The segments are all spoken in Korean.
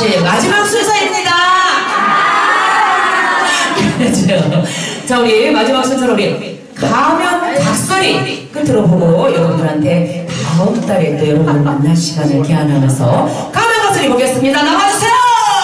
씨 마지막 순서입니다. 그렇죠. 자, 우리 마지막 순서로 우리 가면 박소리 끝으로 보고 여러분들한테 다음 달에 또 여러분을 만날 시간을 기한하면서 가면 박소리 보겠습니다. 나와주세요.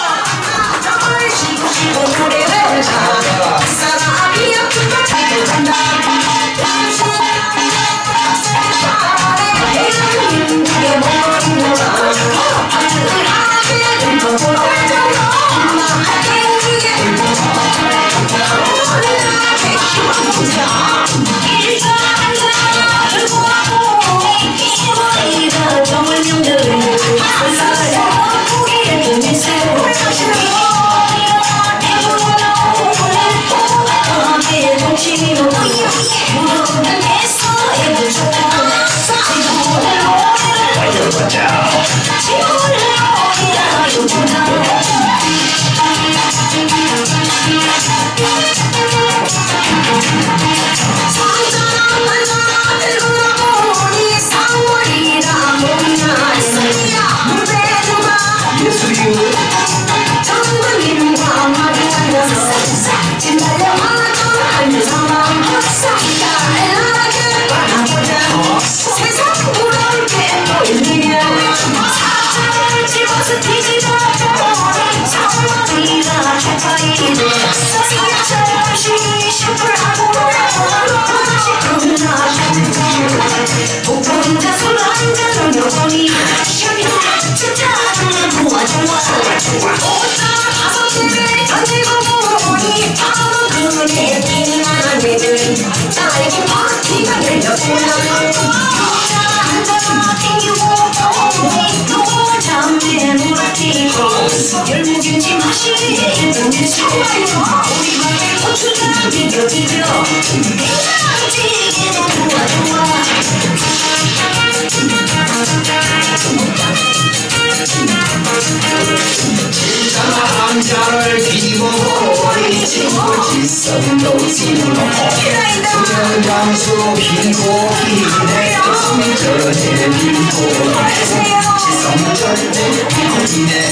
남자를 뒤집어보니 친구 지성도 지고 소년장수 빈고기네 성전에 빈고기네 지성전에 빈고기네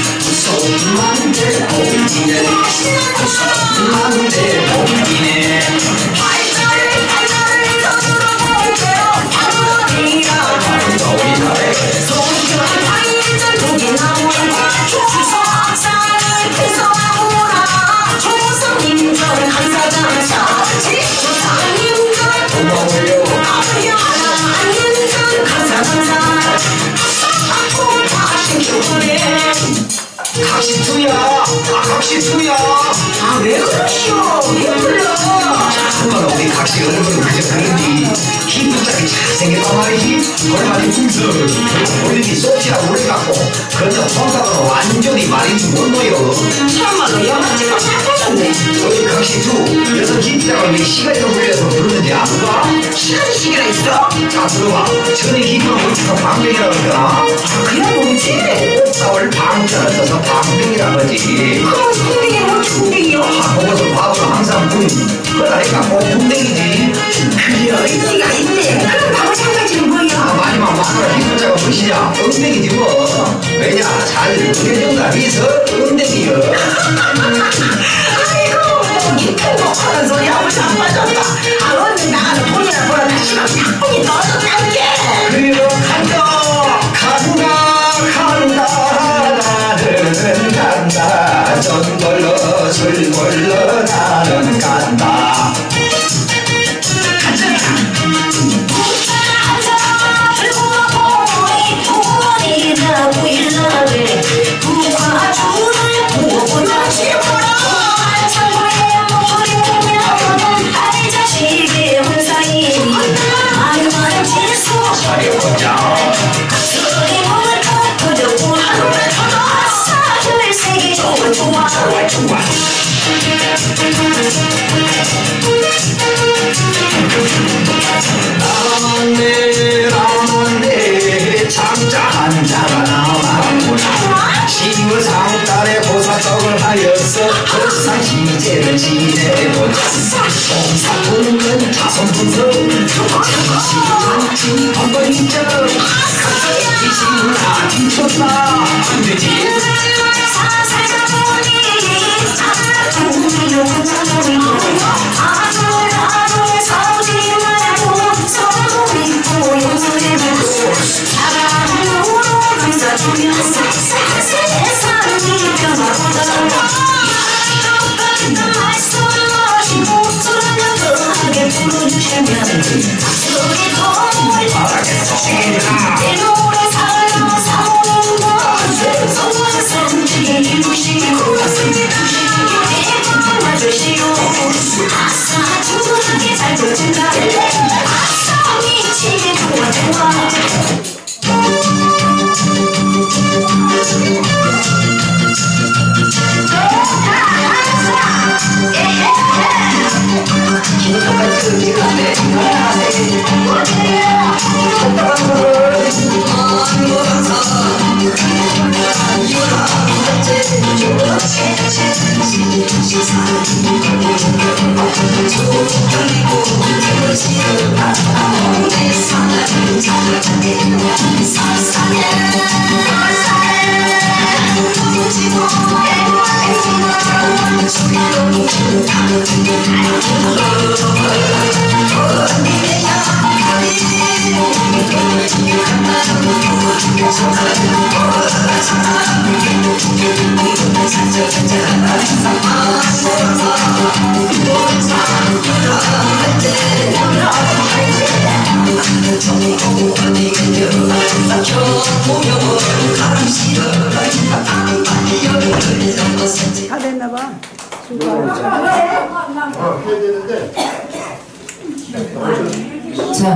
손만대 공기네 손만대 공기네 각시투야. 아, 왜 그러시오? 왜 불러? 정말 우리 각시 얼굴은 그저 그런디 희부짝이 잘생겼단 말이지. 얼마니 궁서 우리이 소치라고 그래갖고 그저 성사도 완전히 말인지 못 놓여. 참말로 영화제가 잘해졌네. 우리 각시투 여섯 기타가 왜 시간이 걸려서 부르는지 아는가? 시간이시기나 있어? 자 들어봐. 전에 기타가 우리가 방병이라고 그러나? 그냥 뭐지? 옥사월 방자를 써서 방병이라는 거지. 그럼 풍뎅이 뭐 풍뎅이요? 그것을 봐도 항상 그러니까 뭐 풍뎅이지. 그래 의지가 있네. 그럼 바로 장가지는 뭐야? 마지막 마누라 희부자가 무엇이냐? 엉덩이지 뭐. 왜냐? 잘 그려준다 해서 엉덩이여. 아이고 이쁜 거 하는 소리 하고 잘 빠졌다. 아 언니 나가서 돈이나 벌어 다시금 작품이 넣어줬다게. 그리고 간다 나는 간다 전 걸러 술 걸러 나는 간다. 나만네 장자 한자가 나왔구나. 시무상달에 보사떡을 하여서 보상시제를 지내보자. 공사분은 자손분석 잠시 한번 잊어. 각설이 신나 뒤쳤나 안되지. 다 됐나봐. 자,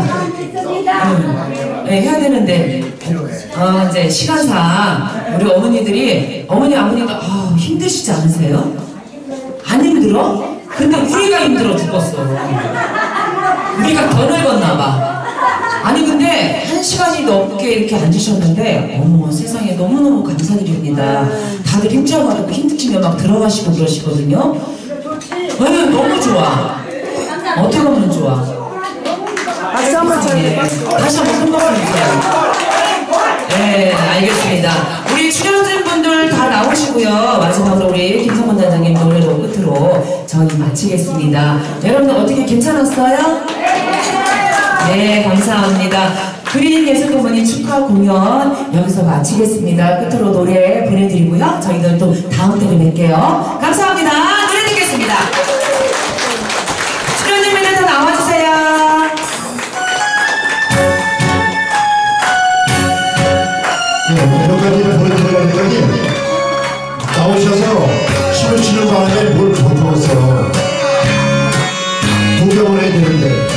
네, 해야 되는데, 이제 시간상 우리 어머니들이, 아버님도 힘드시지 않으세요? 안 힘들어? 근데 우리가 힘들어 죽겠어. 우리가 더 늙었나봐. 아니 근데 1시간이 넘게 이렇게 앉으셨는데 어머 세상에 너무너무 감사드립니다. 다들 힘들어가지고 힘드시면 막 들어가시고 그러시거든요. 네, 너무 좋아. 어떻게 하면 좋아? 박수 한번 쳐주세요. 다시 한번 큰 박수 주세요. 네, 알겠습니다. 우리 출연진분들 다 나오시고요. 마지막으로 우리 김성문 단장님 노래로 끝으로 저희 마치겠습니다. 여러분들 어떻게 괜찮았어요? 네, 감사합니다. 그린 예술공원이 축하 공연 여기서 마치겠습니다. 끝으로 노래 보내드리고요. 저희들 또 다음 때에 뵐게요. 감사합니다. 노래 듣겠습니다. 출연진분들 다 나와주세요. 여기까지 보내드릴 때까지 나오셔서 쉬는 바람에 뭘 보고서 구경을 해야 되는데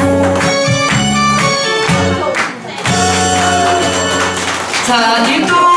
자, 일동